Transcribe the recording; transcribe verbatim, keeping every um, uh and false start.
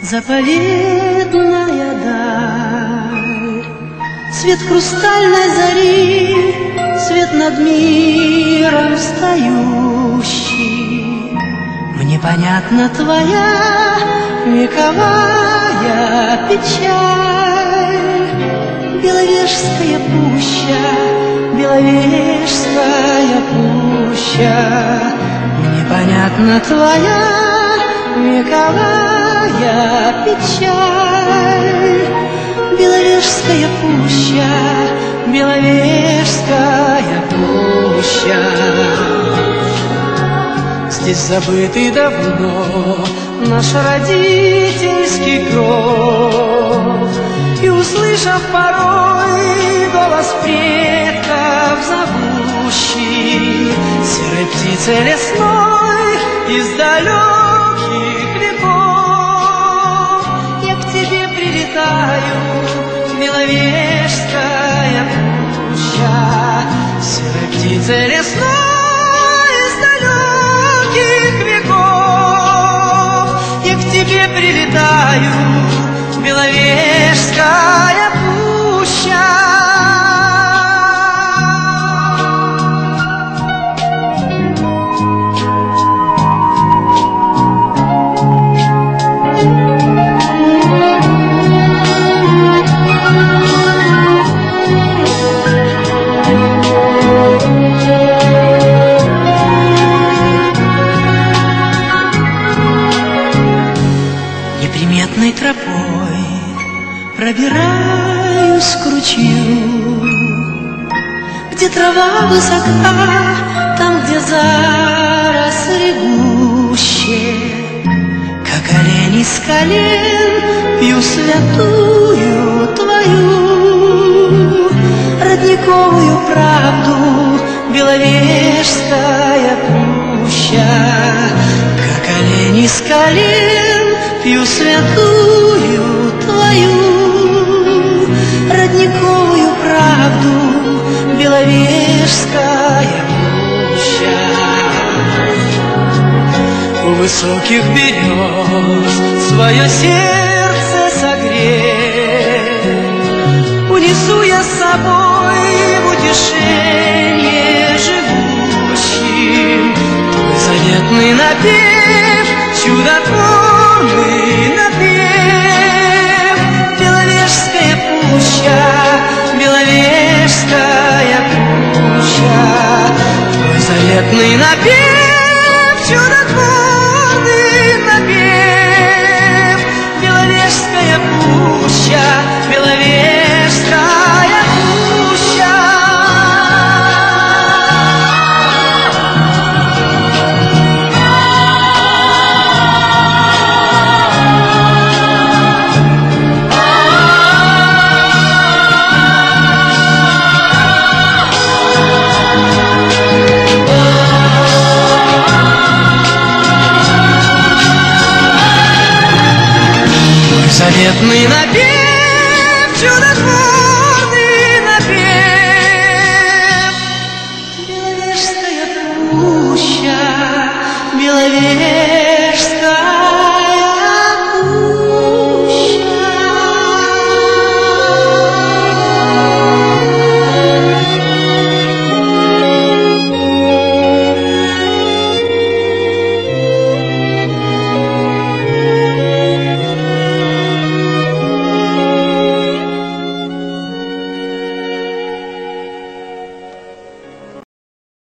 заповедная даль, свет хрустальной зари, свет над миром встающий. Мне понятна твоя вековая печаль, Беловежская пуща, Беловежская пуща. Мне понятна твоя вековая печаль, Беловежская пуща, Беловежская пуща. Здесь забытый давно наш родительский кров, и, услышав порой голос предков зовущий, серой птицей лесной из далеких веков, я к тебе прилетаю, Беловежская пуща, серой птицей лесной из далеких веков, я к тебе прилетаю, Беловежская пуща. Неприметной тропой пробираюсь к ручью, где трава высока, там, где заросли гуще. Как олень из колен пью святую твою родниковую правду, Беловежская пуща. Как олень из колен пью святую твою родниковую правду, Беловежская пуща. У высоких берез свое сердце согреть унесу я с собой в утешение живущим твой заветный напев, чудотворный напев. Беловежская пуща, Беловежская пуща, твой заветный напев, чудотворный напев. Беловежская пуща, Беловежская пуща. Заветный напев, чудотворный напев. Беловежская пуща, Беловежская